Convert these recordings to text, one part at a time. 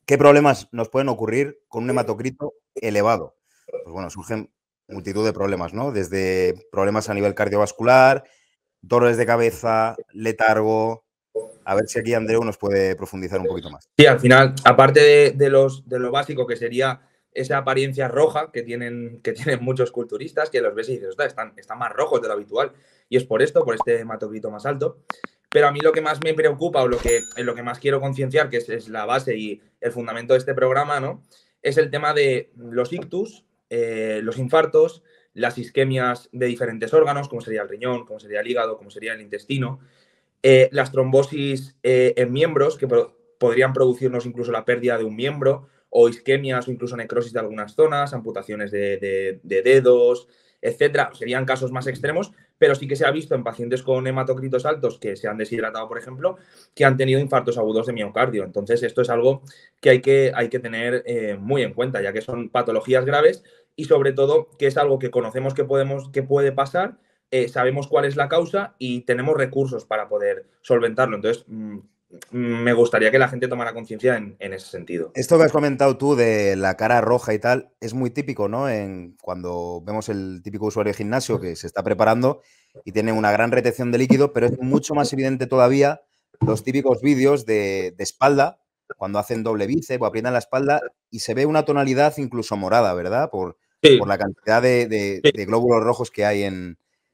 ¿qué problemas nos pueden ocurrir con un hematocrito elevado? Pues bueno, surgen multitud de problemas, ¿no? Desde problemas a nivel cardiovascular, dolores de cabeza, letargo. A ver si aquí Andreu nos puede profundizar un poquito más. Sí, al final, aparte de lo básico que sería esa apariencia roja que tienen muchos culturistas, que los ves y dices, están más rojos de lo habitual. Y es por esto, por este hematocrito más alto. Pero a mí lo que más me preocupa o en lo que más quiero concienciar, que es la base y el fundamento de este programa, ¿no? Es el tema de los ictus, los infartos, las isquemias de diferentes órganos, como sería el riñón, como sería el hígado, como sería el intestino, las trombosis en miembros, que podrían producirnos incluso la pérdida de un miembro, o isquemias o incluso necrosis de algunas zonas, amputaciones de dedos, etcétera. Serían casos más extremos, pero sí que se ha visto en pacientes con hematocritos altos que se han deshidratado, por ejemplo, que han tenido infartos agudos de miocardio. Entonces, esto es algo que hay que tener muy en cuenta, ya que son patologías graves y sobre todo que es algo que conocemos que puede pasar. Sabemos cuál es la causa y tenemos recursos para poder solventarlo. Entonces, me gustaría que la gente tomara conciencia en ese sentido. Esto que has comentado tú de la cara roja y tal, es muy típico, ¿no? Cuando vemos el típico usuario de gimnasio que se está preparando y tiene una gran retención de líquido, pero es mucho más evidente todavía los típicos vídeos de espalda, cuando hacen doble bíceps o aprietan la espalda y se ve una tonalidad incluso morada, ¿verdad? Por la cantidad de glóbulos rojos que hay en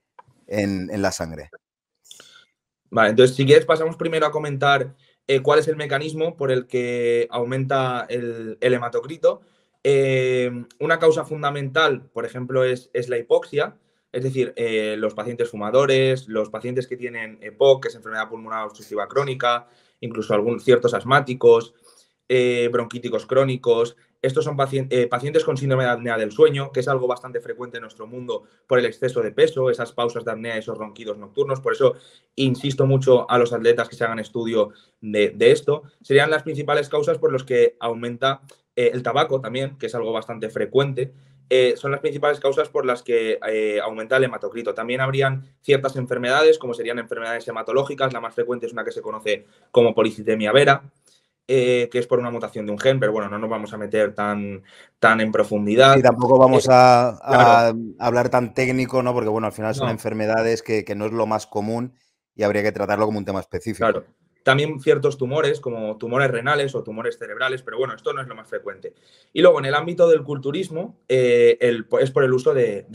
la sangre. Vale, entonces si quieres pasamos primero a comentar cuál es el mecanismo por el que aumenta el hematocrito. Una causa fundamental, por ejemplo, es la hipoxia, es decir, los pacientes fumadores, los pacientes que tienen EPOC, que es enfermedad pulmonar obstructiva crónica, incluso algunos ciertos asmáticos, bronquíticos crónicos. Estos son pacientes con síndrome de apnea del sueño, que es algo bastante frecuente en nuestro mundo por el exceso de peso, esas pausas de apnea, esos ronquidos nocturnos. Por eso insisto mucho a los atletas que se hagan estudio de esto. Serían las principales causas por las que aumenta el tabaco también, que es algo bastante frecuente. Son las principales causas por las que aumenta el hematocrito. También habrían ciertas enfermedades, como serían enfermedades hematológicas. La más frecuente es una que se conoce como policitemia vera, que es por una mutación de un gen, pero bueno, no nos vamos a meter tan en profundidad. Sí, tampoco vamos a hablar tan técnico, ¿no? Porque bueno, al final son enfermedades que no es lo más común y habría que tratarlo como un tema específico. Claro. También ciertos tumores, como tumores renales o tumores cerebrales, pero bueno, esto no es lo más frecuente. Y luego, en el ámbito del culturismo, es por el uso de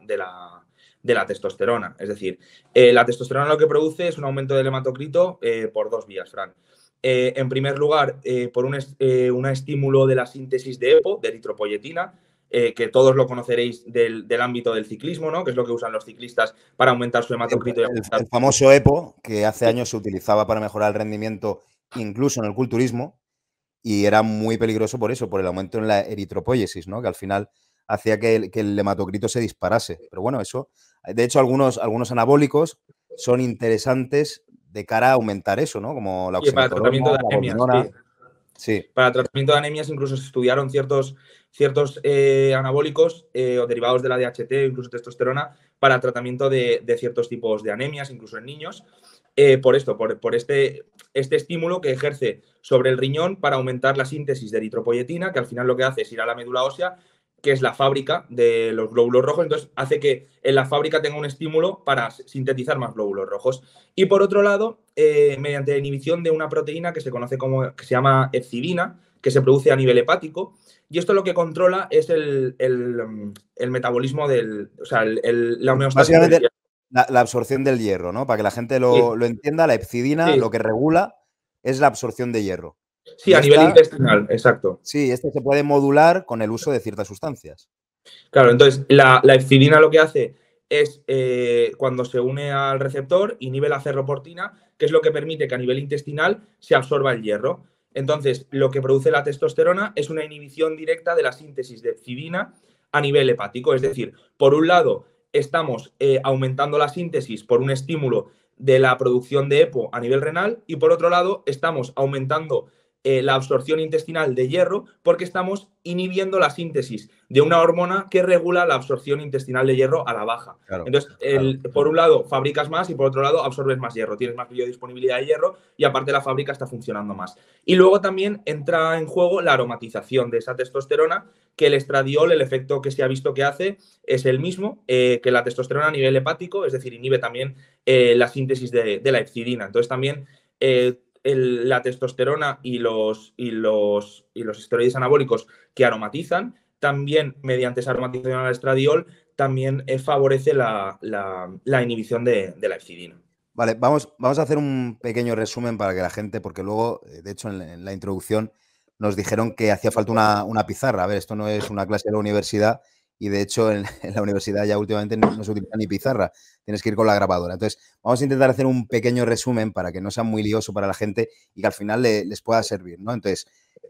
la testosterona. Es decir, la testosterona lo que produce es un aumento del hematocrito por dos vías, Fran. En primer lugar, por un estímulo de la síntesis de EPO, de eritropoyetina, que todos lo conoceréis del ámbito del ciclismo, ¿no? Que es lo que usan los ciclistas para aumentar su hematocrito. El famoso EPO, que hace años se utilizaba para mejorar el rendimiento incluso en el culturismo y era muy peligroso por eso, por el aumento en la eritropoyesis, ¿no? Que al final hacía que el hematocrito se disparase. Pero bueno, eso, de hecho, algunos anabólicos son interesantes de cara a aumentar eso, ¿no? Como la oxinatorona, para tratamiento de la anemias, gobinona. Sí. Para tratamiento de anemias incluso se estudiaron ciertos anabólicos o derivados de la DHT, incluso testosterona, para tratamiento de ciertos tipos de anemias, incluso en niños. Por este estímulo que ejerce sobre el riñón para aumentar la síntesis de eritropoyetina, que al final lo que hace es ir a la médula ósea, que es la fábrica de los glóbulos rojos, entonces hace que en la fábrica tenga un estímulo para sintetizar más glóbulos rojos. Y por otro lado, mediante la inhibición de una proteína que se llama epsidina, que se produce a nivel hepático, y esto lo que controla es el metabolismo la homeostasis. Básicamente, la absorción del hierro, ¿no? Para que la gente lo entienda, la epsidina lo que regula es la absorción de hierro. Sí, a nivel intestinal, exacto. Sí, este se puede modular con el uso de ciertas sustancias. Claro, entonces la epsidina lo que hace es, cuando se une al receptor, inhibe la ferroportina, que es lo que permite que a nivel intestinal se absorba el hierro. Entonces, lo que produce la testosterona es una inhibición directa de la síntesis de epsidina a nivel hepático. Es decir, por un lado, estamos aumentando la síntesis por un estímulo de la producción de EPO a nivel renal y por otro lado, estamos aumentando la absorción intestinal de hierro porque estamos inhibiendo la síntesis de una hormona que regula la absorción intestinal de hierro a la baja. Claro, Entonces, por un lado, fabricas más y por otro lado, absorbes más hierro. Tienes más biodisponibilidad de hierro y aparte la fábrica está funcionando más. Y luego también entra en juego la aromatización de esa testosterona, que el estradiol, el efecto que se ha visto que hace es el mismo que la testosterona a nivel hepático, es decir, inhibe también la síntesis de la hepcidina. Entonces, también la testosterona y los esteroides anabólicos que aromatizan, también mediante esa aromatización al estradiol, también favorece la inhibición de la hepcidina. Vale, vamos a hacer un pequeño resumen para que la gente, porque luego, de hecho, en la introducción nos dijeron que hacía falta una pizarra. A ver, esto no es una clase de la universidad y, de hecho, en la universidad ya últimamente no se utiliza ni pizarra. Tienes que ir con la grabadora. Entonces, vamos a intentar hacer un pequeño resumen para que no sea muy lioso para la gente y que al final les pueda servir, ¿no? Entonces,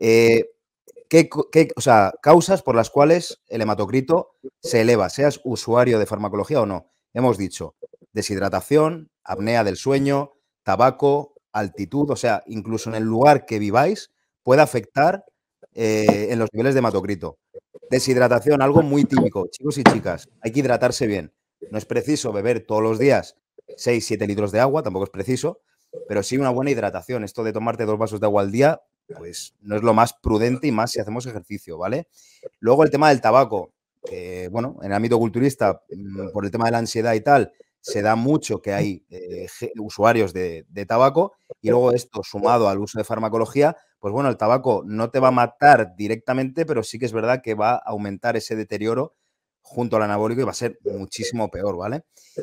o sea, causas por las cuales el hematocrito se eleva, seas usuario de farmacología o no. Hemos dicho deshidratación, apnea del sueño, tabaco, altitud, o sea, incluso en el lugar que viváis puede afectar en los niveles de hematocrito. Deshidratación, algo muy típico. Chicos y chicas, hay que hidratarse bien. No es preciso beber todos los días 6-7 litros de agua, tampoco es preciso, pero sí una buena hidratación. Esto de tomarte 2 vasos de agua al día, pues no es lo más prudente y más si hacemos ejercicio, ¿vale? Luego el tema del tabaco. Bueno, en el ámbito culturista, por el tema de la ansiedad y tal, se da mucho que hay usuarios de tabaco y luego esto sumado al uso de farmacología, pues bueno, el tabaco no te va a matar directamente, pero sí que es verdad que va a aumentar ese deterioro junto al anabólico y va a ser muchísimo peor, ¿vale?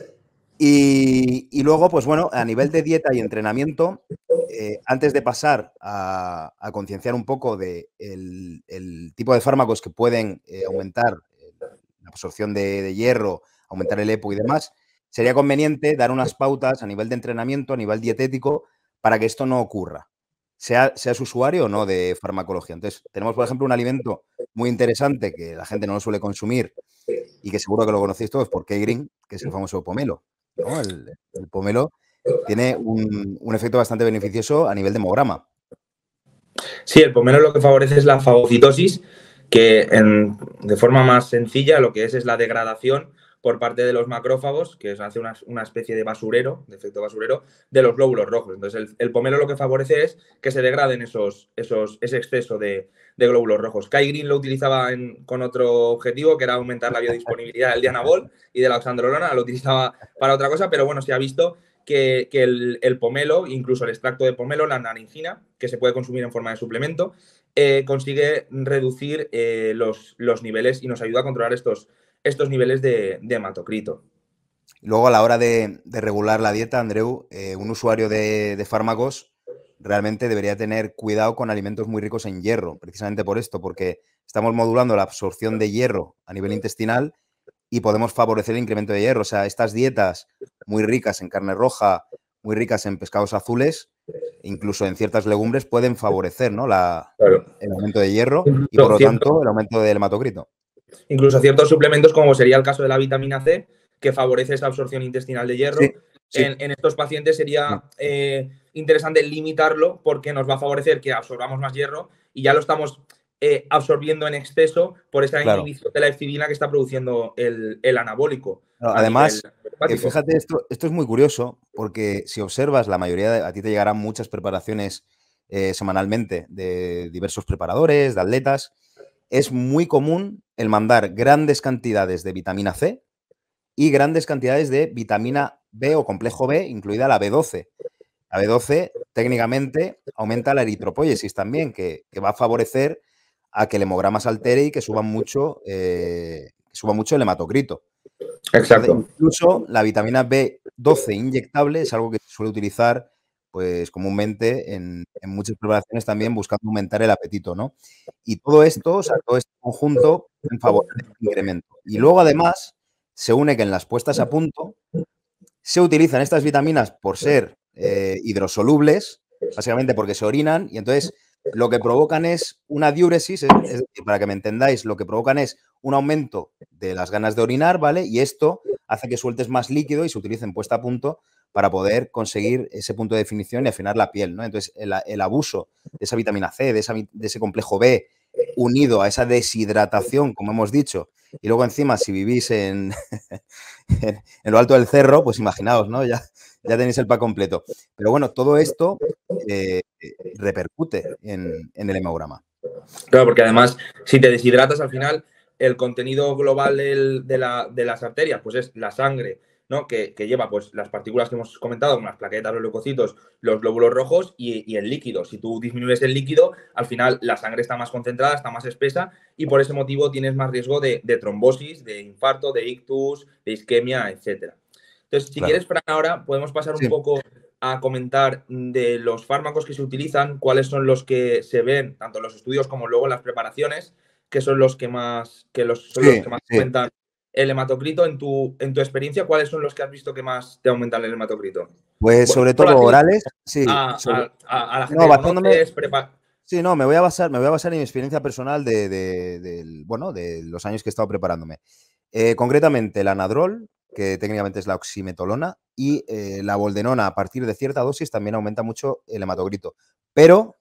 Y luego, pues bueno, a nivel de dieta y entrenamiento, antes de pasar a concienciar un poco de el tipo de fármacos que pueden aumentar la absorción de hierro, aumentar el EPO y demás, sería conveniente dar unas pautas a nivel de entrenamiento, a nivel dietético, para que esto no ocurra, seas usuario o no de farmacología. Entonces, tenemos, por ejemplo, un alimento muy interesante que la gente no lo suele consumir y que seguro que lo conocéis todos por K-Green, que es el famoso pomelo, ¿no? El pomelo tiene un efecto bastante beneficioso a nivel de hemograma. Sí, el pomelo lo que favorece es la fagocitosis, que de forma más sencilla lo que es la degradación por parte de los macrófagos, que hace una especie de basurero, de efecto basurero, de los glóbulos rojos. Entonces, el pomelo lo que favorece es que se degraden ese exceso de glóbulos rojos. Kai Green lo utilizaba con otro objetivo, que era aumentar la biodisponibilidad del dianabol y de la oxandrolona, lo utilizaba para otra cosa, pero bueno, se ha visto que el pomelo, incluso el extracto de pomelo, la naringina, que se puede consumir en forma de suplemento, consigue reducir los niveles y nos ayuda a controlar estos niveles de hematocrito. Luego, a la hora de regular la dieta, Andreu, un usuario de fármacos realmente debería tener cuidado con alimentos muy ricos en hierro, precisamente por esto, porque estamos modulando la absorción de hierro a nivel intestinal y podemos favorecer el incremento de hierro. O sea, estas dietas muy ricas en carne roja, muy ricas en pescados azules, incluso en ciertas legumbres, pueden favorecer, ¿no? El aumento de hierro y, por lo tanto, el aumento del hematocrito. Incluso ciertos suplementos, como sería el caso de la vitamina C, que favorece esa absorción intestinal de hierro. Sí. En estos pacientes sería interesante limitarlo porque nos va a favorecer que absorbamos más hierro y ya lo estamos absorbiendo en exceso por esa inhibición de la hepcidina que está produciendo el anabólico. Además, fíjate, esto es muy curioso porque si observas, la mayoría a ti te llegarán muchas preparaciones semanalmente de diversos preparadores, de atletas. Es muy común el mandar grandes cantidades de vitamina C y grandes cantidades de vitamina B o complejo B, incluida la B12. La B12 técnicamente aumenta la eritropoiesis también, que va a favorecer a que el hemograma se altere y que suba mucho el hematocrito. Exacto. Entonces, incluso la vitamina B12 inyectable es algo que se suele utilizar pues comúnmente en muchas preparaciones también buscando aumentar el apetito, ¿no? Y todo esto, o sea, todo este conjunto en favor del incremento. Y luego, además, se une que en las puestas a punto se utilizan estas vitaminas por ser hidrosolubles, básicamente porque se orinan, y entonces lo que provocan es una diuresis, es decir, para que me entendáis, lo que provocan es un aumento de las ganas de orinar, ¿vale? Y esto hace que sueltes más líquido y se utilicen puesta a punto para poder conseguir ese punto de definición y afinar la piel, ¿no? Entonces, el abuso de esa vitamina C, de ese complejo B, unido a esa deshidratación, como hemos dicho, y luego encima, si vivís en, en lo alto del cerro, pues imaginaos, ¿no? Ya tenéis el pack completo. Pero bueno, todo esto repercute en el hemograma. Claro, porque además, si te deshidratas al final, el contenido global de las arterias, pues es la sangre, ¿no? Que lleva pues las partículas que hemos comentado, como las plaquetas, los leucocitos, los glóbulos rojos y el líquido. Si tú disminuyes el líquido, al final la sangre está más concentrada, está más espesa y por ese motivo tienes más riesgo de trombosis, de infarto, de ictus, de isquemia, etcétera. Entonces, si quieres, Fran, ahora podemos pasar un poco a comentar de los fármacos que se utilizan, cuáles son los que se ven, tanto en los estudios como luego en las preparaciones, que son los que más, aumentan el hematocrito. En tu experiencia, ¿cuáles son los que has visto que más te aumentan el hematocrito? Pues sobre todo orales, sí. A la gente no, que conoces, Sí, no, me voy a basar en mi experiencia personal de los años que he estado preparándome. Concretamente, el anadrol, que técnicamente es la oximetolona, y la boldenona a partir de cierta dosis también aumenta mucho el hematocrito. Pero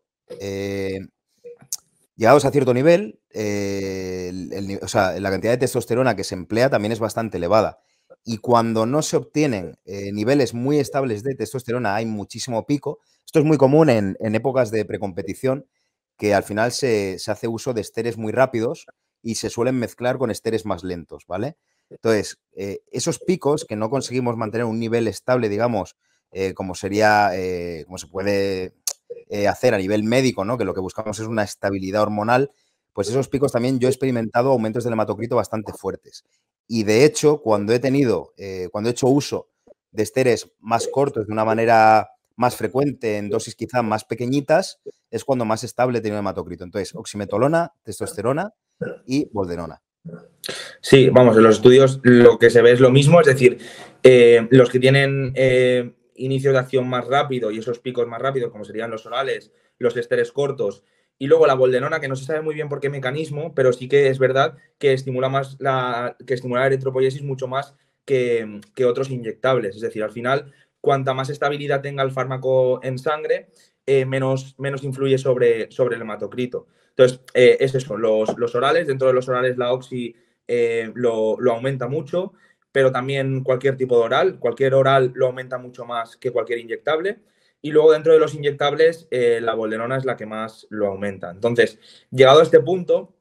llegados a cierto nivel, o sea, la cantidad de testosterona que se emplea también es bastante elevada. Y cuando no se obtienen niveles muy estables de testosterona, hay muchísimo pico. Esto es muy común en épocas de precompetición, que al final se hace uso de esteres muy rápidos y se suelen mezclar con esteres más lentos, ¿vale? Entonces, esos picos que no conseguimos mantener un nivel estable, digamos, como sería, como se puede hacer a nivel médico, ¿no? Que lo que buscamos es una estabilidad hormonal, pues esos picos también yo he experimentado aumentos del hematocrito bastante fuertes. Y de hecho, cuando he hecho uso de esteres más cortos de una manera más frecuente, en dosis quizá más pequeñitas, es cuando más estable he tenido hematocrito. Entonces, oximetolona, testosterona y boldenona. Sí, vamos, en los estudios lo que se ve es lo mismo, es decir, los que tienen inicios de acción más rápido y esos picos más rápidos, como serían los orales, los esteres cortos, y luego la boldenona, que no se sabe muy bien por qué mecanismo, pero sí que es verdad que estimula la eritropoiesis mucho más que otros inyectables. Es decir, al final, cuanta más estabilidad tenga el fármaco en sangre, menos influye sobre el hematocrito. Entonces, es eso, los orales, dentro de los orales la oxi lo aumenta mucho, pero también cualquier tipo de oral, cualquier oral lo aumenta mucho más que cualquier inyectable. Y luego dentro de los inyectables, la boldenona es la que más lo aumenta. Entonces, llegado a este punto,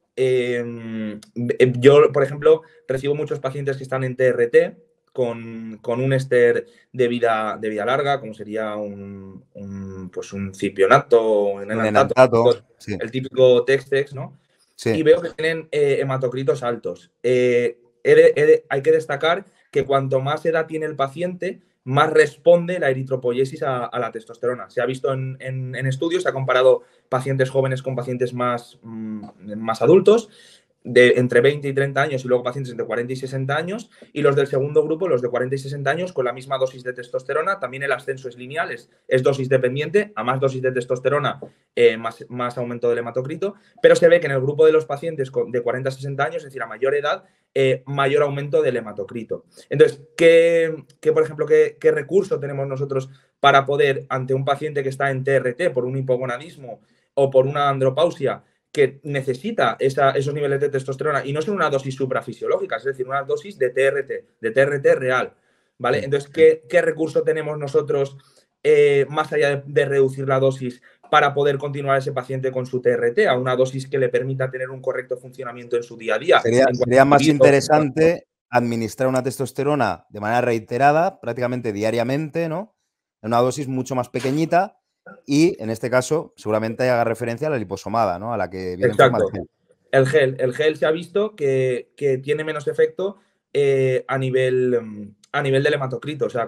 yo, por ejemplo, recibo muchos pacientes que están en TRT con un éster de vida larga, como sería un cipionato o un enantato, sí. el típico Tex-Tex, ¿no? Sí. Y veo que tienen hematocritos altos. Hay que destacar que cuanto más edad tiene el paciente, más responde la eritropoiesis a la testosterona. Se ha visto en estudios, se ha comparado pacientes jóvenes con pacientes más adultos, entre 20 y 30 años y luego pacientes entre 40 y 60 años, y los del segundo grupo, los de 40 y 60 años, con la misma dosis de testosterona. También el ascenso es lineal, es dosis dependiente, a más dosis de testosterona, más aumento del hematocrito, pero se ve que en el grupo de los pacientes de 40 a 60 años, es decir, a mayor edad, mayor aumento del hematocrito. Entonces, por ejemplo, qué recurso tenemos nosotros para poder, ante un paciente que está en TRT por un hipogonadismo o por una andropausia, que necesita esos niveles de testosterona y no son una dosis suprafisiológica, es decir, una dosis de TRT real, ¿vale? Entonces, ¿qué recurso tenemos nosotros más allá de reducir la dosis para poder continuar ese paciente con su TRT a una dosis que le permita tener un correcto funcionamiento en su día a día? Sería más interesante administrar una testosterona de manera reiterada, prácticamente diariamente, ¿no? En una dosis mucho más pequeñita y, en este caso, seguramente haga referencia a la liposomada, ¿no? A la que viene en forma de gel. El gel se ha visto que tiene menos efecto a nivel del hematocrito. O sea,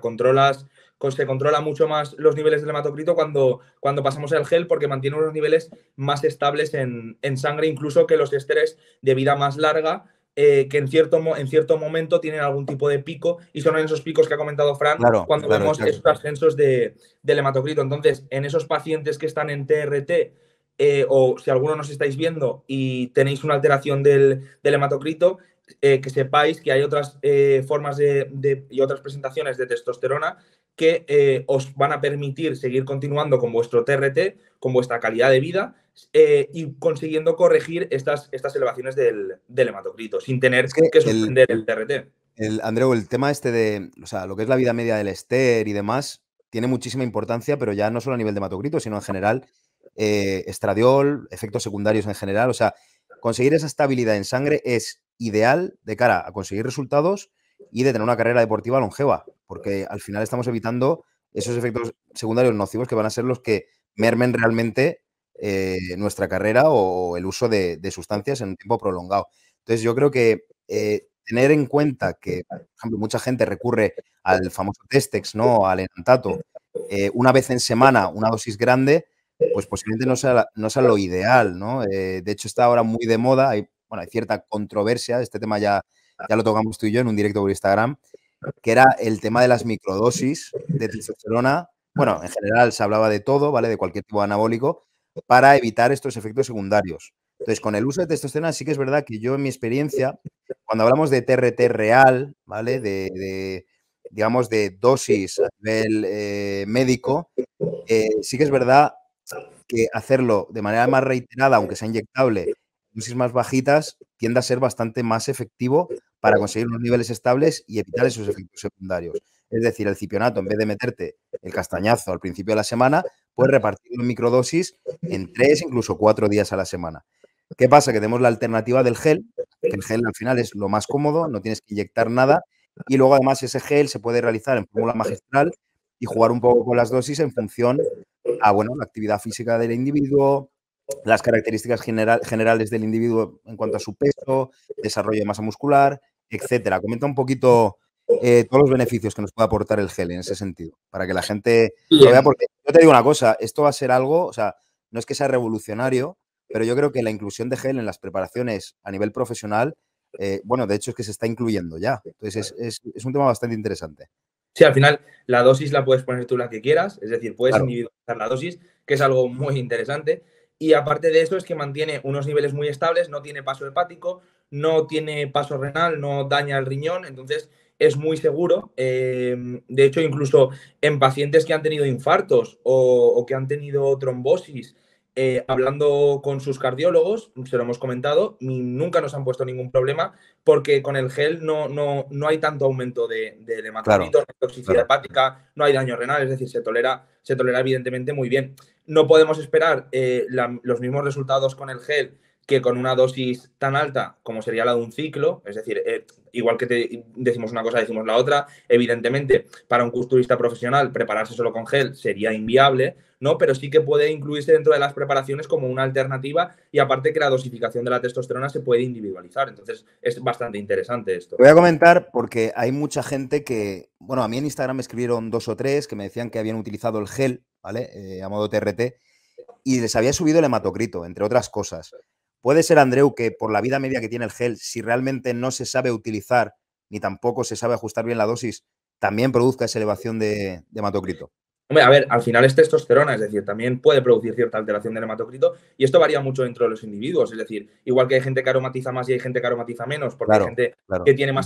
se controla mucho más los niveles del hematocrito cuando pasamos el gel, porque mantiene unos niveles más estables en sangre, incluso que los ésteres de vida más larga, que en cierto momento tienen algún tipo de pico, y son en esos picos que ha comentado Fran, cuando vemos esos ascensos del hematocrito. Entonces, en esos pacientes que están en TRT, o si alguno nos estáis viendo y tenéis una alteración del hematocrito, que sepáis que hay otras formas y otras presentaciones de testosterona que os van a permitir seguir continuando con vuestro TRT, con vuestra calidad de vida y consiguiendo corregir estas elevaciones del hematocrito sin tener Es que que suspender el TRT. Andreu, el tema este de, o sea, lo que es la vida media del ester y demás, tiene muchísima importancia, pero ya no solo a nivel de hematocrito, sino en general, estradiol, efectos secundarios en general. O sea, conseguir esa estabilidad en sangre es ideal de cara a conseguir resultados y de tener una carrera deportiva longeva, porque al final estamos evitando esos efectos secundarios nocivos que van a ser los que mermen realmente nuestra carrera o el uso de sustancias en un tiempo prolongado. Entonces, yo creo que tener en cuenta que, por ejemplo, mucha gente recurre al famoso Testex, ¿no? Al Enantato, una vez en semana, una dosis grande, pues posiblemente no sea lo ideal, ¿no? De hecho, está ahora muy de moda, hay cierta controversia, este tema ya lo tocamos tú y yo en un directo por Instagram, que era el tema de las microdosis de testosterona. Bueno, en general se hablaba de todo, ¿vale? De cualquier tipo de anabólico, para evitar estos efectos secundarios. Entonces, con el uso de testosterona sí que es verdad que yo en mi experiencia, cuando hablamos de TRT real, ¿vale? Digamos, de dosis a nivel médico, sí que es verdad que hacerlo de manera más reiterada, aunque sea inyectable, dosis más bajitas, tiende a ser bastante más efectivo para conseguir unos niveles estables y evitar esos efectos secundarios. Es decir, el cipionato, en vez de meterte el castañazo al principio de la semana, puedes repartirlo en microdosis en 3, incluso 4 días a la semana. ¿Qué pasa? Que tenemos la alternativa del gel, que el gel al final es lo más cómodo, no tienes que inyectar nada, y luego además ese gel se puede realizar en fórmula magistral y jugar un poco con las dosis en función a, bueno, la actividad física del individuo, las características generales del individuo en cuanto a su peso, desarrollo de masa muscular, etcétera. Comenta un poquito todos los beneficios que nos puede aportar el gel en ese sentido, para que la gente lo vea, porque yo te digo una cosa, esto va a ser algo, o sea, no es que sea revolucionario, pero yo creo que la inclusión de gel en las preparaciones a nivel profesional, bueno, de hecho es que se está incluyendo ya. Entonces es un tema bastante interesante. Sí, al final la dosis la puedes poner tú la que quieras, es decir, puedes Claro. individualizar la dosis, que es algo muy interesante. Y aparte de eso es que mantiene unos niveles muy estables, no tiene paso hepático, no tiene paso renal, no daña el riñón, entonces es muy seguro. De hecho, incluso en pacientes que han tenido infartos o que han tenido trombosis, hablando con sus cardiólogos, se lo hemos comentado, nunca nos han puesto ningún problema porque con el gel no hay tanto aumento del hematocrito, no hay toxicidad hepática, no hay daño renal, es decir, se tolera evidentemente muy bien. No podemos esperar los mismos resultados con el gel que con una dosis tan alta como sería la de un ciclo, es decir, igual que decimos una cosa, decimos la otra, evidentemente para un culturista profesional prepararse solo con gel sería inviable, ¿no? Pero sí que puede incluirse dentro de las preparaciones como una alternativa y aparte que la dosificación de la testosterona se puede individualizar, entonces es bastante interesante esto. Voy a comentar porque hay mucha gente que, bueno, a mí en Instagram me escribieron 2 o 3 que me decían que habían utilizado el gel, ¿vale? A modo TRT, y les había subido el hematocrito, entre otras cosas. Puede ser, Andreu, que por la vida media que tiene el gel, si realmente no se sabe utilizar ni tampoco se sabe ajustar bien la dosis, también produzca esa elevación de hematocrito. Hombre, a ver, al final es testosterona, es decir, también puede producir cierta alteración del hematocrito y esto varía mucho dentro de los individuos, es decir, igual que hay gente que aromatiza más y hay gente que aromatiza menos, porque hay gente que tiene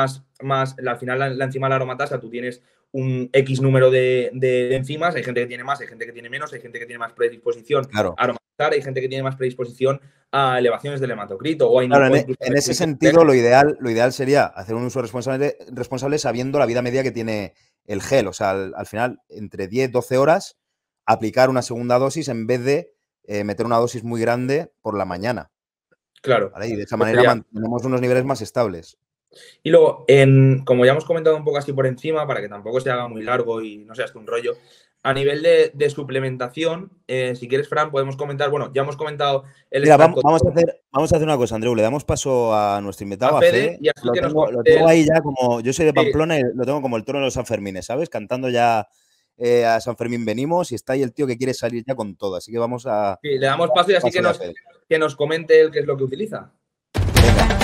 al final la enzima de la aromatasa, tú tienes un X número de enzimas, hay gente que tiene más, hay gente que tiene menos, hay gente que tiene más predisposición a aromatizar, hay gente que tiene más predisposición a elevaciones del hematocrito. O en ese sentido, lo ideal sería hacer un uso responsable sabiendo la vida media que tiene el gel. O sea, al final, entre 10-12 horas, aplicar una segunda dosis en vez de meter una dosis muy grande por la mañana. Claro. ¿Vale? Y de esa manera mantenemos unos niveles más estables. Y luego, como ya hemos comentado un poco así por encima, para que tampoco se haga muy largo y no sea esto un rollo, a nivel de suplementación, si quieres, Fran, podemos comentar, bueno, ya hemos comentado el extracto. Vamos a hacer una cosa, Andreu, le damos paso a nuestro invitado, a Fede. Y así lo tengo ahí ya como, yo soy de Pamplona y lo tengo como el toro de los Sanfermines, ¿sabes? Cantando ya a San Fermín venimos y está ahí el tío que quiere salir ya con todo, así que vamos a... Sí, le damos paso y así que nos comente él qué es lo que utiliza. Venga.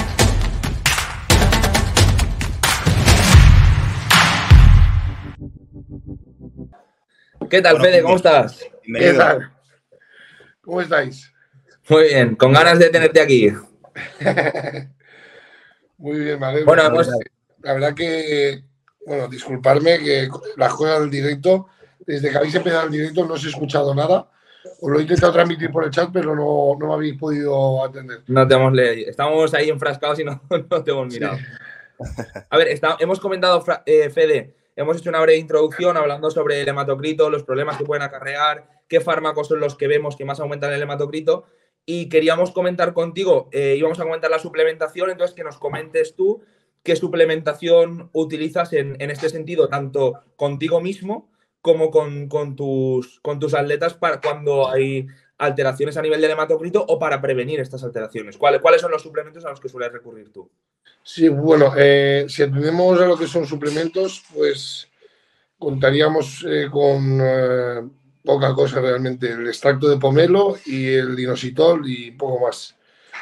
¿Qué tal, Fede? ¿Cómo estás? ¿Qué tal? ¿Cómo estáis? Muy bien, con ganas de tenerte aquí. Muy bien, me alegro. Bueno, La verdad que, bueno, disculparme que las cosas del directo, desde que habéis empezado el directo no os he escuchado nada. Os lo he intentado transmitir por el chat, pero no me habéis podido atender. no te hemos leído. Estamos ahí enfrascados y no te hemos mirado. Sí. A ver, hemos comentado, Fede, hemos hecho una breve introducción hablando sobre el hematocrito, los problemas que pueden acarrear, qué fármacos son los que vemos que más aumentan el hematocrito. Y queríamos comentar contigo, íbamos a comentar la suplementación, entonces que nos comentes tú qué suplementación utilizas en este sentido, tanto contigo mismo como con tus atletas para cuando hay alteraciones a nivel del hematocrito o para prevenir estas alteraciones. ¿Cuáles son los suplementos a los que sueles recurrir tú? Sí, bueno, si atendemos a lo que son suplementos, pues contaríamos con poca cosa realmente. El extracto de pomelo y el inositol y poco más.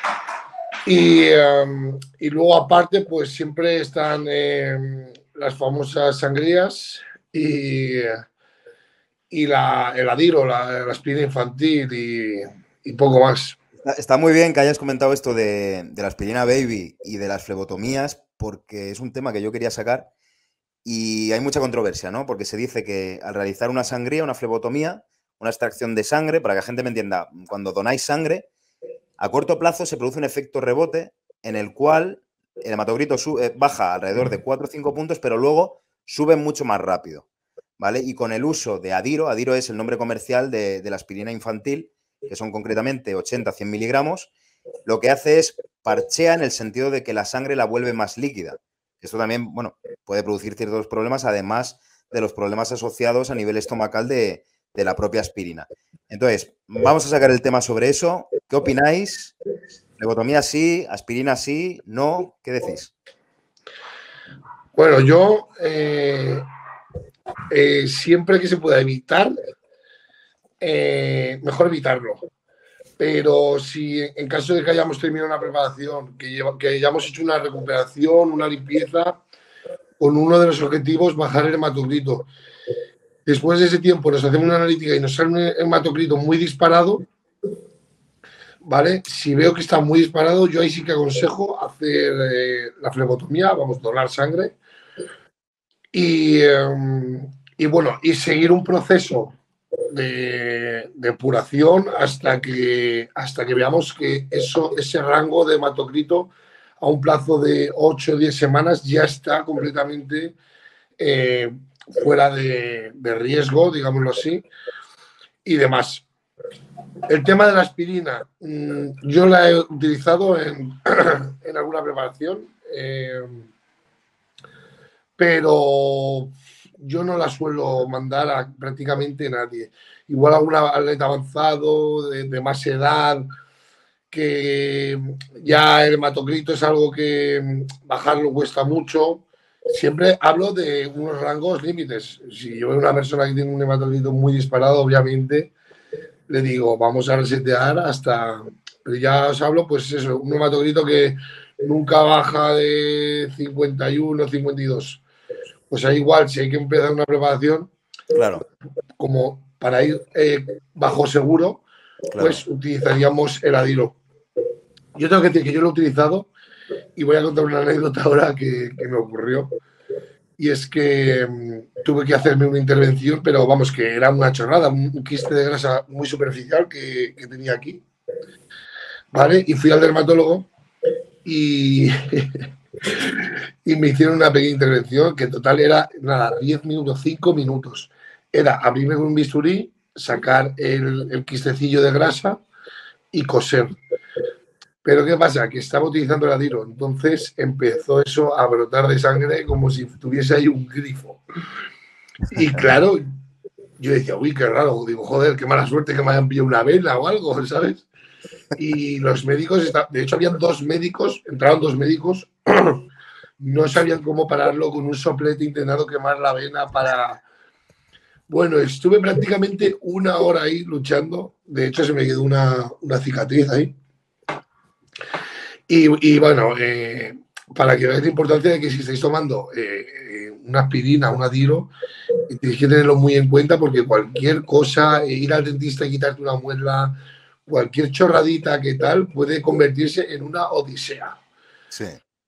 Y luego aparte, pues siempre están las famosas sangrías y el adiro, la aspirina infantil y poco más. Está muy bien que hayas comentado esto de la aspirina baby y de las flebotomías, porque es un tema que yo quería sacar y hay mucha controversia, ¿no? Porque se dice que al realizar una sangría, una flebotomía, una extracción de sangre, para que la gente me entienda, cuando donáis sangre, a corto plazo se produce un efecto rebote en el cual el hematocrito baja alrededor de 4 o 5 puntos, pero luego sube mucho más rápido, ¿vale? Y con el uso de adiro es el nombre comercial de la aspirina infantil, que son concretamente 80-100 miligramos, lo que hace es parchea en el sentido de que la sangre la vuelve más líquida. Esto también, bueno, puede producir ciertos problemas, además de los problemas asociados a nivel estomacal de la propia aspirina. Entonces, vamos a sacar el tema sobre eso. ¿Qué opináis? ¿Flebotomía sí? ¿Aspirina sí? ¿No? ¿Qué decís? Bueno, yo siempre que se pueda evitar, mejor evitarlo. Pero si en caso de que hayamos terminado una preparación, que hayamos hecho una recuperación, una limpieza, con uno de los objetivos, bajar el hematocrito. Después de ese tiempo nos hacemos una analítica y nos sale un hematocrito muy disparado, ¿vale? Si veo que está muy disparado, yo ahí sí que aconsejo hacer la flebotomía, vamos, donar sangre. Y bueno, y seguir un proceso de depuración hasta que veamos que ese rango de hematocrito a un plazo de 8 o 10 semanas ya está completamente fuera de riesgo, digámoslo así, y demás. El tema de la aspirina, yo la he utilizado en alguna preparación, pero yo no la suelo mandar a prácticamente nadie. Igual a algún atleta avanzado, de más edad, que ya el hematocrito es algo que bajarlo cuesta mucho. Siempre hablo de unos rangos límites. Si yo veo una persona que tiene un hematocrito muy disparado, obviamente le digo, vamos a resetear hasta... Pero ya os hablo, pues eso, un hematocrito que nunca baja de 51, 52. Pues ahí igual, si hay que empezar una preparación, claro, como para ir bajo seguro, claro, pues utilizaríamos el adiro. Yo tengo que decir que yo lo he utilizado y voy a contar una anécdota ahora que me ocurrió. Y es que tuve que hacerme una intervención, pero vamos, que era una chorrada, un quiste de grasa muy superficial que tenía aquí. ¿Vale? Y fui al dermatólogo y... y me hicieron una pequeña intervención que en total era, nada, 10 minutos, 5 minutos. Era abrirme con un bisturí, sacar el quistecillo de grasa y coser. Pero ¿qué pasa? Que estaba utilizando el adiro, entonces empezó eso a brotar de sangre como si tuviese ahí un grifo. Y claro, yo decía, uy, qué raro, digo, joder, qué mala suerte que me hayan pillado una vela o algo, ¿sabes? Y los médicos, de hecho habían dos médicos, entraron dos médicos, no sabían cómo pararlo con un soplete intentando quemar la vena para... Bueno, estuve prácticamente una hora ahí luchando, de hecho se me quedó una cicatriz ahí. Y bueno, para que veáis la importancia de que si estáis tomando una aspirina, un adiro, tenéis que tenerlo muy en cuenta porque cualquier cosa, ir al dentista y quitarte una muela, cualquier chorradita que tal, puede convertirse en una odisea. Sí.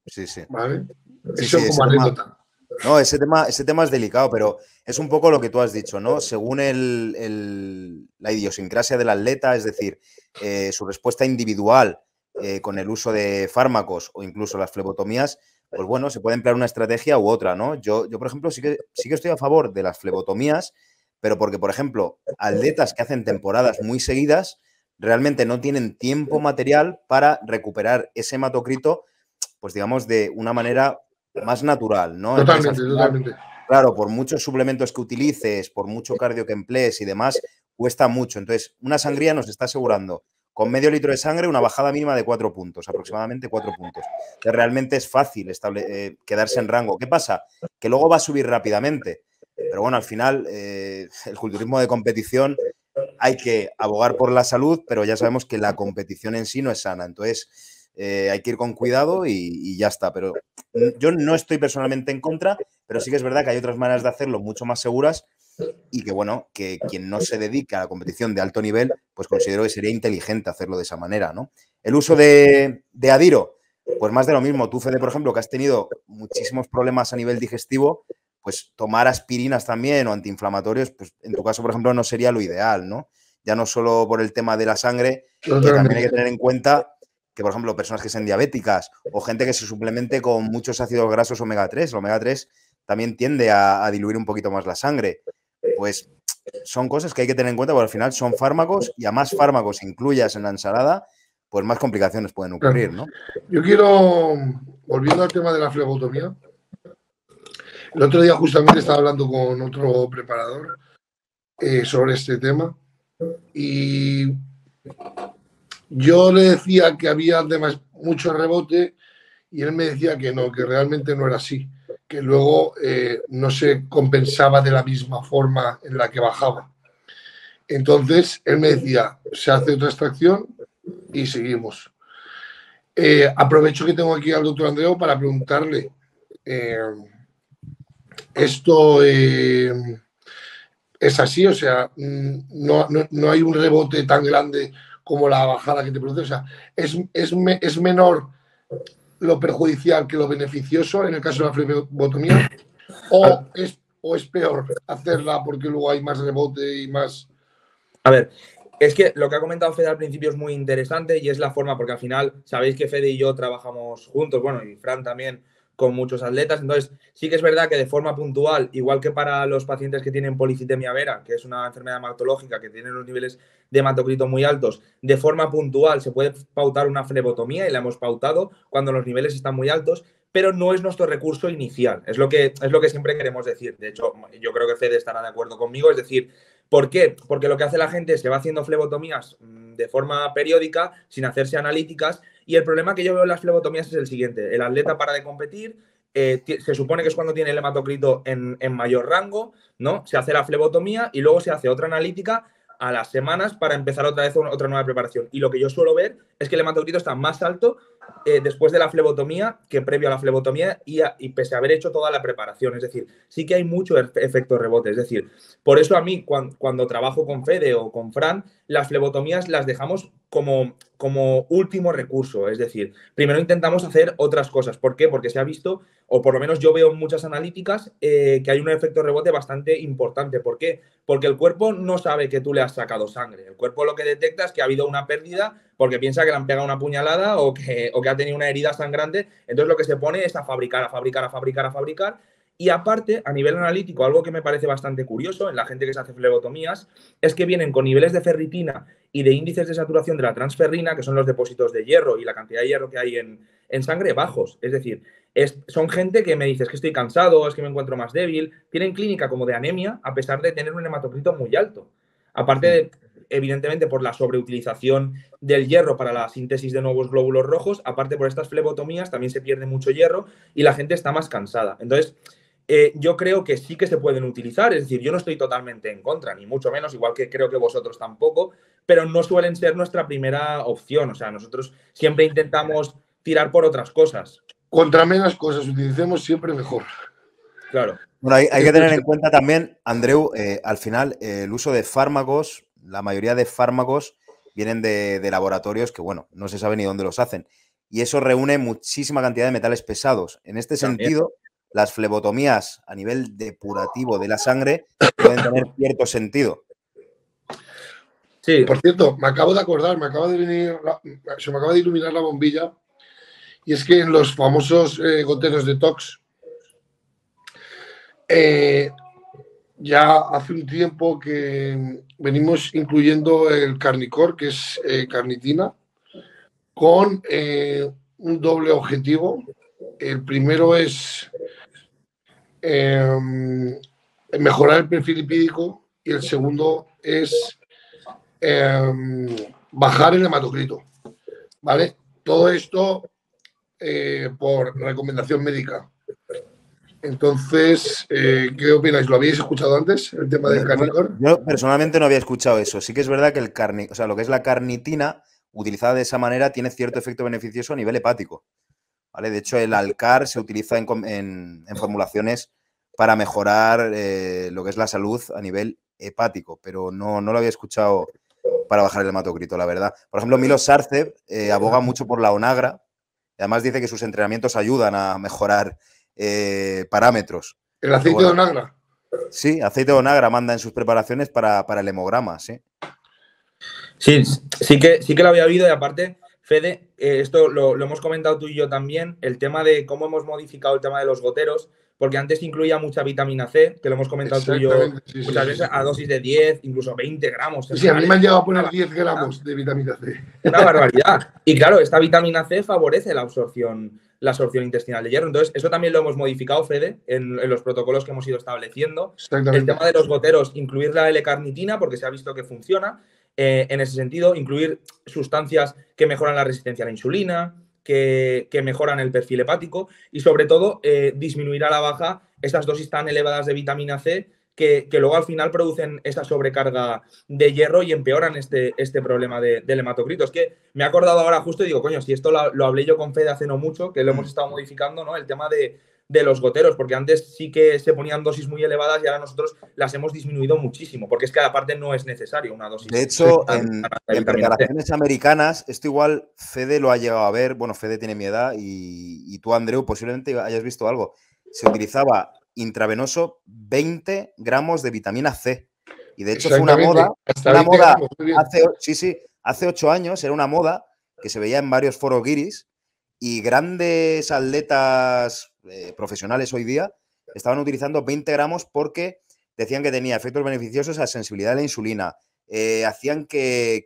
Sí, sí. ¿Vale? Sí, Eso sí, como anécdota. No, ese tema es delicado, pero es un poco lo que tú has dicho, ¿no? Según la idiosincrasia del atleta, es decir, su respuesta individual con el uso de fármacos o incluso las flebotomías, pues bueno, se puede emplear una estrategia u otra, ¿no? Yo por ejemplo, sí que estoy a favor de las flebotomías, pero porque, por ejemplo, atletas que hacen temporadas muy seguidas realmente no tienen tiempo material para recuperar ese hematocrito, pues digamos, de una manera más natural, ¿no? Entonces, al Totalmente, final, totalmente. claro, por muchos suplementos que utilices, por mucho cardio que emplees y demás, cuesta mucho. Entonces, una sangría nos está asegurando con medio litro de sangre una bajada mínima de 4 puntos, aproximadamente 4 puntos. Entonces, realmente es fácil quedarse en rango. ¿Qué pasa? Que luego va a subir rápidamente. Pero bueno, al final, el culturismo de competición hay que abogar por la salud, pero ya sabemos que la competición en sí no es sana. Entonces, hay que ir con cuidado y ya está. Pero yo no estoy personalmente en contra, pero sí que es verdad que hay otras maneras de hacerlo mucho más seguras y que, bueno, que quien no se dedica a la competición de alto nivel, pues considero que sería inteligente hacerlo de esa manera, ¿no? El uso de Adiro, pues más de lo mismo. Tú, Fede, por ejemplo, que has tenido muchísimos problemas a nivel digestivo, pues tomar aspirinas también o antiinflamatorios, pues en tu caso, por ejemplo, no sería lo ideal, ¿no? Ya no solo por el tema de la sangre, que también hay que tener en cuenta que, por ejemplo, personas que sean diabéticas o gente que se suplemente con muchos ácidos grasos omega 3, el omega 3 también tiende a diluir un poquito más la sangre. Pues son cosas que hay que tener en cuenta porque al final son fármacos y a más fármacos incluyas en la ensalada, pues más complicaciones pueden ocurrir, ¿no? Yo quiero, volviendo al tema de la flebotomía, el otro día justamente estaba hablando con otro preparador sobre este tema y yo le decía que había además mucho rebote y él me decía que no, que realmente no era así, que luego no se compensaba de la misma forma en la que bajaba. Entonces él me decía, se hace otra extracción y seguimos. Aprovecho que tengo aquí al doctor Andreu para preguntarle, esto es así, o sea, no hay un rebote tan grande como la bajada que te produce, o sea, es menor lo perjudicial que lo beneficioso en el caso de la flebotomía, o es peor hacerla porque luego hay más rebote y más... A ver, es que lo que ha comentado Fede al principio es muy interesante y es la forma, porque al final sabéis que Fede y yo trabajamos juntos, bueno, y Fran también con muchos atletas, entonces sí que es verdad que de forma puntual, igual que para los pacientes que tienen policitemia vera, que es una enfermedad hematológica que tiene los niveles de hematocrito muy altos, de forma puntual se puede pautar una flebotomía y la hemos pautado cuando los niveles están muy altos, pero no es nuestro recurso inicial, es lo que siempre queremos decir. De hecho, yo creo que Fede estará de acuerdo conmigo, es decir, ¿por qué? Porque lo que hace la gente es que va haciendo flebotomías de forma periódica, sin hacerse analíticas, y el problema que yo veo en las flebotomías es el siguiente. El atleta para de competir, se supone que es cuando tiene el hematocrito en mayor rango, ¿no? Se hace la flebotomía y luego se hace otra analítica a las semanas para empezar otra vez otra nueva preparación. Y lo que yo suelo ver es que el hematocrito está más alto después de la flebotomía que previo a la flebotomía y pese a haber hecho toda la preparación. Es decir, sí que hay mucho efecto rebote. Es decir, por eso a mí cuando trabajo con Fede o con Fran, las flebotomías las dejamos como último recurso. Es decir, primero intentamos hacer otras cosas. ¿Por qué? Porque se ha visto, o por lo menos yo veo en muchas analíticas, que hay un efecto rebote bastante importante. ¿Por qué? Porque el cuerpo no sabe que tú le has sacado sangre. El cuerpo lo que detecta es que ha habido una pérdida porque piensa que le han pegado una puñalada o que ha tenido una herida sangrante. Entonces lo que se pone es a fabricar, a fabricar, a fabricar, a fabricar. Y aparte, a nivel analítico, algo que me parece bastante curioso en la gente que se hace flebotomías es que vienen con niveles de ferritina y de índices de saturación de la transferrina, que son los depósitos de hierro y la cantidad de hierro que hay en sangre, bajos. Es decir, son gente que me dice, es que estoy cansado, es que me encuentro más débil, tienen clínica como de anemia a pesar de tener un hematocrito muy alto. Aparte de, evidentemente, por la sobreutilización del hierro para la síntesis de nuevos glóbulos rojos, aparte por estas flebotomías también se pierde mucho hierro y la gente está más cansada. Entonces, yo creo que sí que se pueden utilizar, es decir, yo no estoy totalmente en contra, ni mucho menos, igual que creo que vosotros tampoco, pero no suelen ser nuestra primera opción. O sea, nosotros siempre intentamos tirar por otras cosas. Contra menos cosas utilicemos, siempre mejor. Claro. Bueno, hay que tener en cuenta también, Andreu, al final, el uso de fármacos, la mayoría de fármacos vienen de laboratorios que, bueno, no se sabe ni dónde los hacen. y eso reúne muchísima cantidad de metales pesados. En este sentido, las flebotomías a nivel depurativo de la sangre pueden tener cierto sentido. Sí. Por cierto, me acabo de acordar, se me acaba de iluminar la bombilla, y es que en los famosos goteros de Tox, ya hace un tiempo que venimos incluyendo el Carnicor, que es carnitina, con un doble objetivo. El primero es mejorar el perfil lipídico, y el segundo es bajar el hematocrito, ¿vale? Todo esto por recomendación médica. Entonces, ¿qué opináis? ¿Lo habéis escuchado antes, el tema del Carnicor? Yo personalmente no había escuchado eso. Sí que es verdad que lo que es la carnitina, utilizada de esa manera, tiene cierto efecto beneficioso a nivel hepático, ¿vale? De hecho, el Alcar se utiliza en formulaciones para mejorar lo que es la salud a nivel hepático, pero no lo había escuchado para bajar el hematocrito, la verdad. Por ejemplo, Milos Sarcev aboga mucho por la onagra, y además dice que sus entrenamientos ayudan a mejorar parámetros. ¿El aceite de onagra? Sí, aceite de onagra manda en sus preparaciones para el hemograma, sí. Sí que lo había oído, y aparte, Fede, esto lo hemos comentado tú y yo también, el tema de cómo hemos modificado el tema de los goteros, porque antes incluía mucha vitamina C, que lo hemos comentado tú y yo muchas veces, a dosis de 10, incluso 20 gramos. Sí, a mí me han llegado a poner 10 gramos de vitamina C. Una barbaridad. Y claro, esta vitamina C favorece la absorción intestinal de hierro. Entonces, eso también lo hemos modificado, Fede, en los protocolos que hemos ido estableciendo. El tema de los goteros, incluir la L-carnitina, porque se ha visto que funciona. En ese sentido, incluir sustancias que mejoran la resistencia a la insulina, que mejoran el perfil hepático, y sobre todo disminuir a la baja estas dosis tan elevadas de vitamina C que luego al final producen esa sobrecarga de hierro y empeoran este problema del hematocrito. Es que me he acordado ahora justo y digo, coño, si esto lo hablé yo con Fede hace no mucho, que lo hemos estado modificando, ¿no? El tema de los goteros, porque antes sí que se ponían dosis muy elevadas y ahora nosotros las hemos disminuido muchísimo, porque es que aparte no es necesario una dosis. De hecho, en preparaciones americanas, esto igual Fede lo ha llegado a ver, bueno, Fede tiene mi edad y tú, Andreu, posiblemente hayas visto algo. Se utilizaba intravenoso 20 gramos de vitamina C. Y de hecho fue una moda hace 8 años, era una moda que se veía en varios foros guiris, y grandes atletas profesionales hoy día estaban utilizando 20 gramos porque decían que tenía efectos beneficiosos a la sensibilidad a la insulina. Hacían que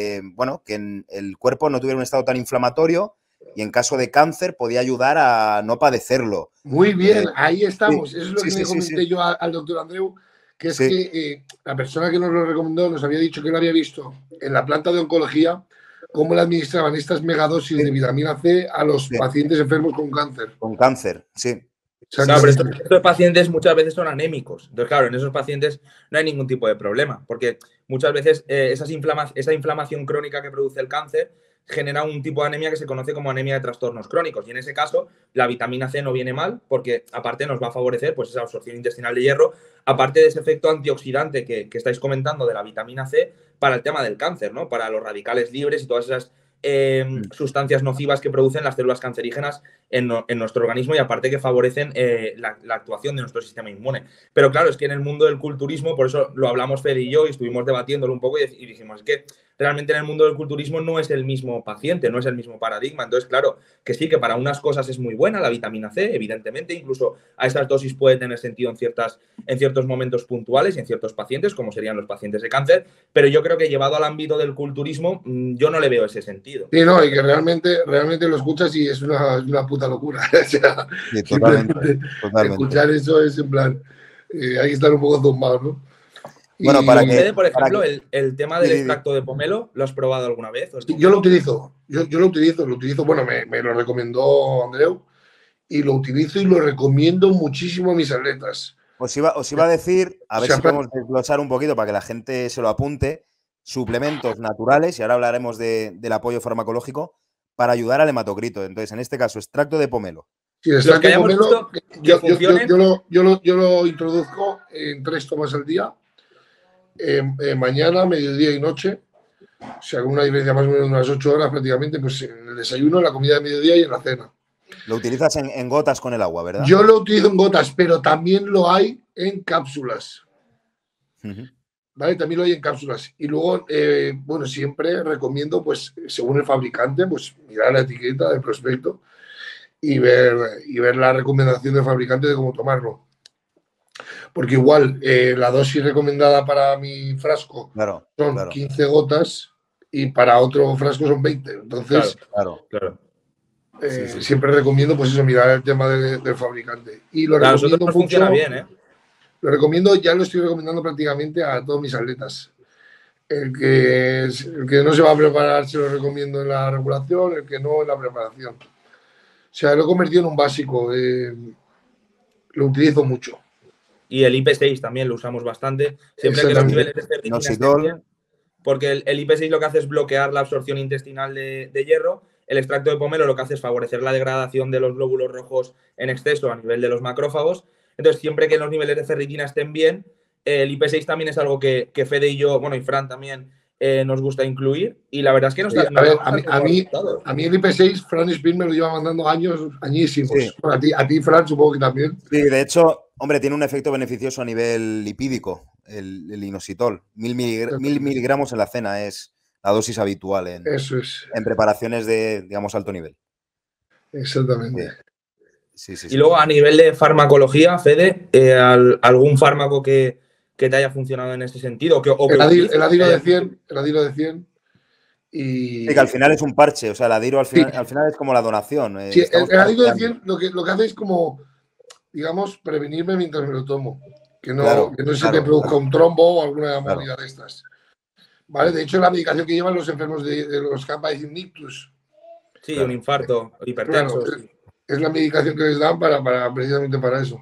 el cuerpo no tuviera un estado tan inflamatorio, y en caso de cáncer podía ayudar a no padecerlo. Muy bien, ahí estamos. Eso es lo que le comenté yo al doctor Andreu, que es que la persona que nos lo recomendó nos había dicho que lo había visto en la planta de oncología, cómo le administraban estas megadosis de vitamina C a los pacientes enfermos con cáncer. Con cáncer, sí. Claro, pero estos pacientes muchas veces son anémicos. Entonces, claro, en esos pacientes no hay ningún tipo de problema, porque muchas veces esa inflamación crónica que produce el cáncer genera un tipo de anemia que se conoce como anemia de trastornos crónicos. Y en ese caso, la vitamina C no viene mal, porque aparte nos va a favorecer pues, esa absorción intestinal de hierro, aparte de ese efecto antioxidante que estáis comentando de la vitamina C para el tema del cáncer, ¿no? Para los radicales libres y todas esas sustancias nocivas que producen las células cancerígenas en nuestro organismo, y aparte que favorecen la actuación de nuestro sistema inmune. Pero claro, es que en el mundo del culturismo, por eso lo hablamos Fede y yo y estuvimos debatiéndolo un poco y dijimos, es que realmente en el mundo del culturismo no es el mismo paciente, no es el mismo paradigma. Entonces, claro, que sí, que para unas cosas es muy buena la vitamina C, evidentemente, incluso a estas dosis puede tener sentido en ciertos momentos puntuales y en ciertos pacientes, como serían los pacientes de cáncer, pero yo creo que llevado al ámbito del culturismo, yo no le veo ese sentido. Sí, no, y que realmente lo escuchas y es una puta locura. O sea, sí, totalmente. Escuchar eso es en plan, hay que estar un poco zumbado, ¿no? Bueno, para que, por ejemplo, el tema del extracto de pomelo, ¿lo has probado alguna vez? Yo lo utilizo, lo utilizo, bueno, me lo recomendó Andreu, y lo utilizo y lo recomiendo muchísimo a mis atletas. Os iba a decir, a ver si podemos desglosar un poquito para que la gente se lo apunte, suplementos naturales, y ahora hablaremos del apoyo farmacológico, para ayudar al hematocrito. Entonces, en este caso, extracto de pomelo. Sí, el extracto de pomelo, yo lo introduzco en 3 tomas al día. Mañana, mediodía y noche, O sea, con una diferencia más o menos de unas 8 horas prácticamente, pues en el desayuno, en la comida de mediodía y en la cena. Lo utilizas en gotas con el agua, ¿verdad? Yo lo utilizo en gotas, pero también lo hay en cápsulas. ¿Vale? También lo hay en cápsulas. Y luego, bueno, siempre recomiendo, pues, según el fabricante, pues mirar la etiqueta del prospecto y ver la recomendación del fabricante de cómo tomarlo. Porque igual, la dosis recomendada para mi frasco son 15 gotas y para otro frasco son 20. Entonces, claro. Sí. Siempre recomiendo, pues eso, mirar el tema del fabricante. Y lo Claro, recomiendo nos mucho. Funciona bien, ¿eh? Lo recomiendo, ya lo estoy recomendando prácticamente a todos mis atletas. El que no se va a preparar, se lo recomiendo en la regulación, el que no en la preparación. O sea, lo he convertido en un básico. Lo utilizo mucho. Y el IP6 también lo usamos bastante. Siempre que los niveles de ferritina estén bien, porque el IP6 lo que hace es bloquear la absorción intestinal de hierro. El extracto de pomelo lo que hace es favorecer la degradación de los glóbulos rojos en exceso a nivel de los macrófagos. Entonces, siempre que los niveles de ferritina estén bien, el IP6 también es algo que Fede y yo, bueno, y Fran también, nos gusta incluir. Y la verdad es que a mí el IP6, Fran Spin me lo lleva mandando añísimos. Sí. A ti, Fran, supongo que también. Sí, de hecho, hombre, tiene un efecto beneficioso a nivel lipídico, el inositol. 1000 miligramos en la cena es la dosis habitual en preparaciones de, digamos, alto nivel. Exactamente. Sí. Y luego, a nivel de farmacología, Fede, ¿algún fármaco que te haya funcionado en ese sentido? El Adiro de 100. El Adiro de 100. Sí, que al final es un parche. O sea, el Adiro al final es como la donación. Sí, el Adiro de 100 lo que hace es como, digamos, prevenirme mientras me lo tomo. Que no se te produzca un trombo o alguna movida de estas. ¿Vale? De hecho, la medicación que llevan los enfermos de los que padecen ictus. Sí, un infarto, hipertenso. Claro, es la medicación que les dan precisamente para eso.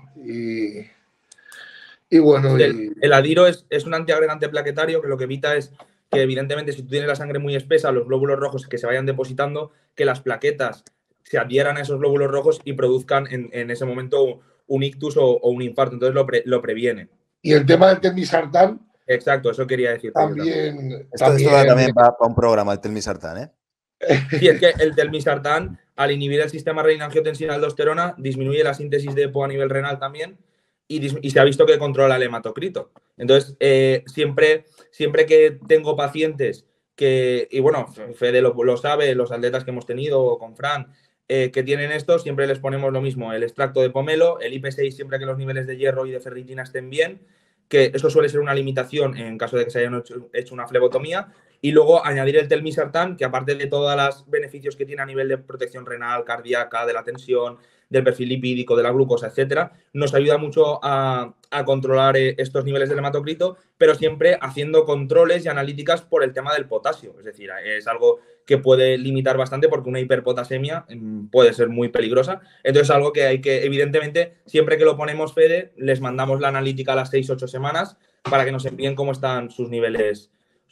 Y bueno. El Adiro es un antiagregante plaquetario que lo que evita es que, evidentemente, si tú tienes la sangre muy espesa, los glóbulos rojos que se vayan depositando, que las plaquetas se adhieran a esos glóbulos rojos y produzcan en ese momento un ictus o un infarto. Entonces lo previene. Y el tema del telmisartán. Exacto, eso quería decir. También da también para un programa, el telmisartán, ¿eh? Sí, es que el telmisartán, al inhibir el sistema renina-angiotensina-aldosterona, disminuye la síntesis de EPO a nivel renal también y se ha visto que controla el hematocrito. Entonces, siempre que tengo pacientes y bueno, Fede lo sabe, los atletas que hemos tenido con Fran, que tienen esto, siempre les ponemos lo mismo, el extracto de pomelo, el IP6 siempre que los niveles de hierro y de ferritina estén bien, que eso suele ser una limitación en caso de que se hayan hecho una flebotomía, y luego añadir el telmisartán, que aparte de todos los beneficios que tiene a nivel de protección renal, cardíaca, de la tensión, del perfil lipídico, de la glucosa, etcétera, nos ayuda mucho a controlar estos niveles del hematocrito, pero siempre haciendo controles y analíticas por el tema del potasio. Es decir, es algo que puede limitar bastante porque una hiperpotasemia puede ser muy peligrosa. Entonces, es algo que hay que, evidentemente, siempre que lo ponemos, Fede, les mandamos la analítica a las 6-8 semanas para que nos envíen cómo están sus niveles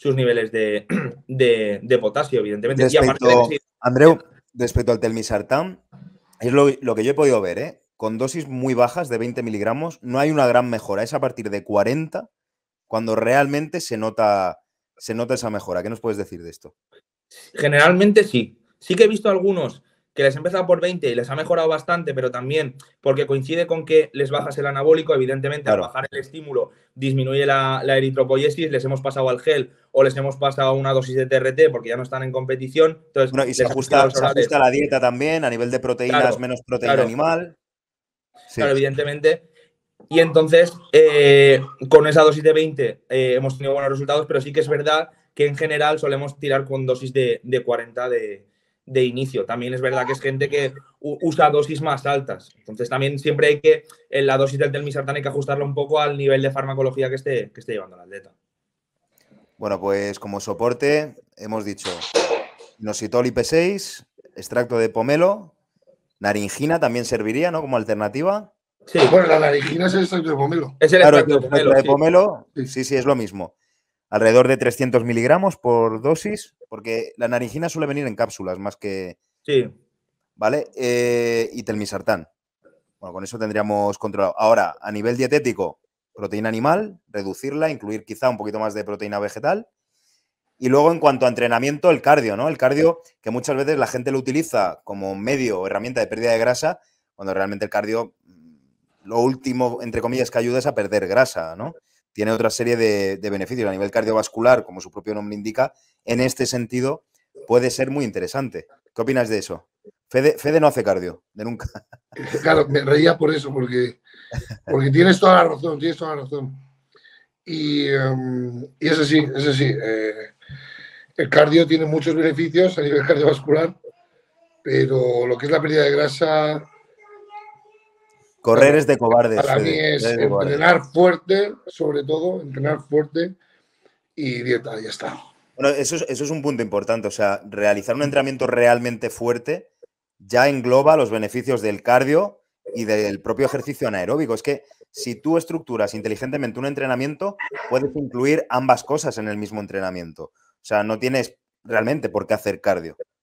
de potasio, evidentemente. Andreu, respecto al telmisartán, es lo que yo he podido ver, ¿eh? Con dosis muy bajas de 20 miligramos no hay una gran mejora. Es a partir de 40 cuando realmente se nota esa mejora. ¿Qué nos puedes decir de esto? Generalmente sí. Sí que he visto algunos que les he empezado por 20 y les ha mejorado bastante, pero también porque coincide con que les bajas el anabólico, evidentemente al bajar el estímulo disminuye la eritropoiesis, les hemos pasado al gel o les hemos pasado una dosis de TRT porque ya no están en competición. Entonces, bueno, y se ajusta la dieta también a nivel de proteínas, menos proteína animal. Sí. Claro, evidentemente. Y entonces, con esa dosis de 20 hemos tenido buenos resultados, pero sí que es verdad que en general solemos tirar con dosis de 40 de inicio. También es verdad que es gente que usa dosis más altas. Entonces también siempre hay que, en la dosis del telmisartán hay que ajustarla un poco al nivel de farmacología que esté llevando el atleta. Bueno, pues como soporte hemos dicho inositol IP6, extracto de pomelo, naringina también serviría, ¿no? Como alternativa. Sí. Bueno, la naringina es el extracto de pomelo. Es el extracto de pomelo. Sí, es lo mismo. Alrededor de 300 miligramos por dosis, porque la naringina suele venir en cápsulas más que... Sí. ¿Vale? Y telmisartán. Bueno, con eso tendríamos controlado. Ahora, a nivel dietético, proteína animal, reducirla, incluir quizá un poquito más de proteína vegetal. Y luego, en cuanto a entrenamiento, el cardio, ¿no? El cardio, que muchas veces la gente lo utiliza como medio o herramienta de pérdida de grasa, cuando realmente el cardio, lo último, entre comillas, que ayuda es a perder grasa, ¿no? Tiene otra serie de beneficios a nivel cardiovascular, como su propio nombre indica. En este sentido, puede ser muy interesante. ¿Qué opinas de eso? Fede no hace cardio, de nunca. Claro, me reía por eso, porque tienes toda la razón, tienes toda la razón. Y ese sí, el cardio tiene muchos beneficios a nivel cardiovascular, pero lo que es la pérdida de grasa... Correr claro, es de cobardes, para Fede. mí es Es de cobardes. entrenar fuerte, sobre todo, entrenar fuerte y dieta, ya está. Bueno, eso es un punto importante. O sea, realizar un entrenamiento realmente fuerte ya engloba los beneficios del cardio y del propio ejercicio anaeróbico. Es que si tú estructuras inteligentemente un entrenamiento, puedes incluir ambas cosas en el mismo entrenamiento. O sea, no tienes realmente por qué hacer cardio.